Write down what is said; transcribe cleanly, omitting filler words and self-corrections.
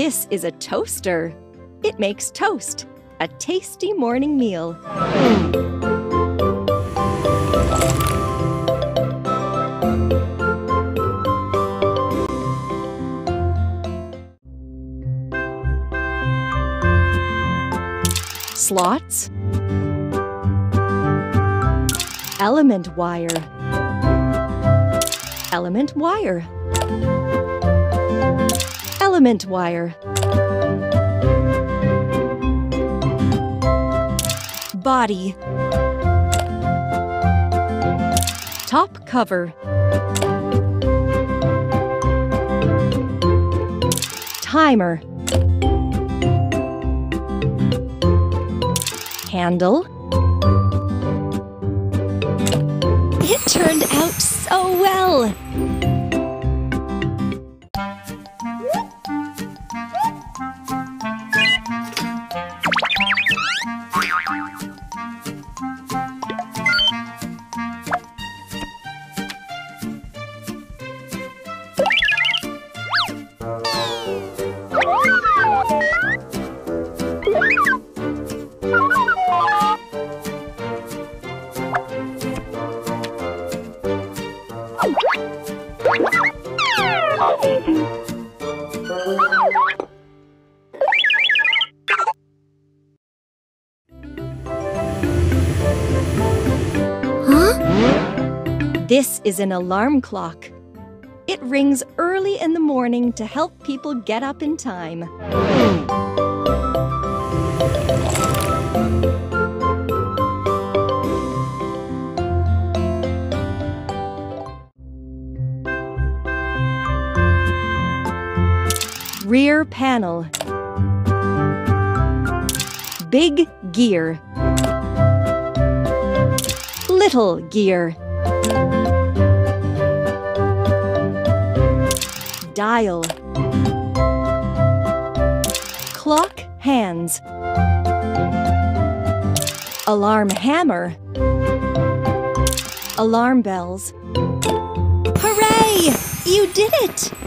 This is a toaster. It makes toast, a tasty morning meal. Slots, element wire, element wire, element wire, body, top cover, timer, handle. It turned out so well! This is an alarm clock. It rings early in the morning to help people get up in time. Rear panel. Big gear. Little gear. Dial. Clock hands. Alarm hammer. Alarm bells. Hooray! You did it!